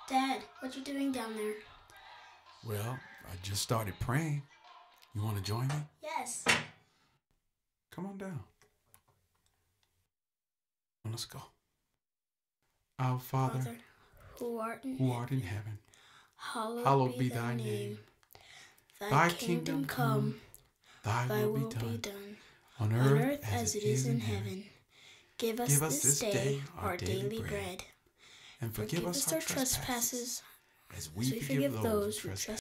Dad, what you doing down there? Well, I just started praying. You want to join me? Yes. Come on down. Let's go. Our Father, who art in heaven, hallowed be thy name. Thy kingdom come, thy will be done, on earth as it is in heaven. Give us this day our daily bread, and forgive us our trespasses, as we forgive those who trespass